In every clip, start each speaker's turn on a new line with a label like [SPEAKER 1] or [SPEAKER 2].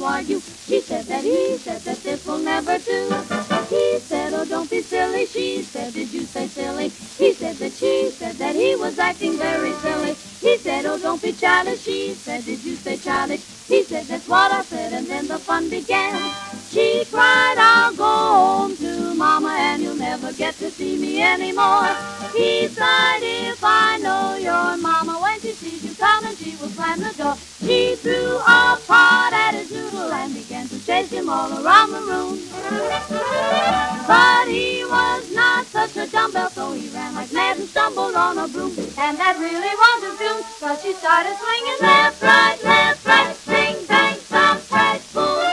[SPEAKER 1] to argue. She said that he said that this will never do. He said, oh, don't be silly. She said, did you say silly? He said that she said that he was acting very silly. He said, oh, don't be childish. She said, did you say childish? He said, that's what I said, and then the fun began. She cried, I'll go home to Mama, and you'll never get to see me anymore. He sighed, if I know your Mama, when she sees you coming, she will slam the door. She threw a pot at his noodle and began to chase him all around the room. But he was not such a dumbbell, so he ran like mad and stumbled on a broom. And that really was his doom, cause she started swinging left, right, bing, bang, thump, crash, boom.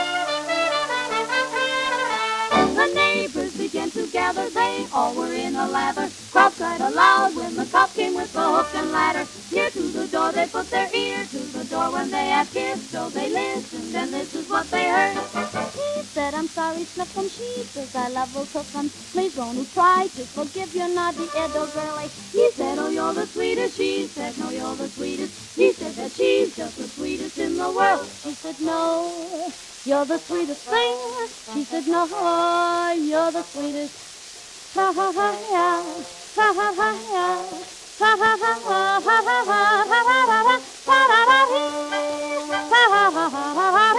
[SPEAKER 1] The neighbors began to gather, they all were in a lather. Crowd cried aloud when the cop came with the hook and ladder. Near to the door they put their ear to the door when they had kissed, so they listened, and this is what they heard. He said, I'm sorry, sniff 'em. She says, I love will cook 'em. Please won't you try to forgive your naughty little girlie? He said, oh, you're the sweetest. She said, no, you're the sweetest. He said that she's just the sweetest in the world. She said, no, you're the sweetest thing. She said, no, you're the sweetest. Ha ha ha ha, ha ha ha ha, ha ha ha ha, ha ha ha ha, ha ha ha ha, ha ha ha ha, ha ha ha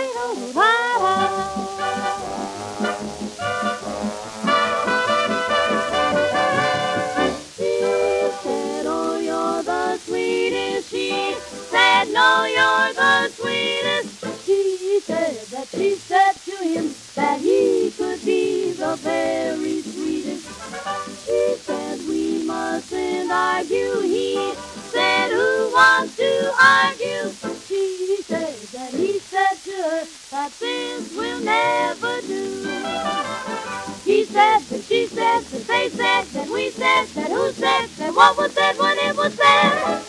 [SPEAKER 1] She said, oh, you're the sweetest. She said, no, you're the sweetest. She said that she said to him that he could be the very sweetest. She said, we mustn't argue. He said, who wants to argue? She said that he said to her that this will never do. He said that she said that they said that we said that who said that what was said when it was said.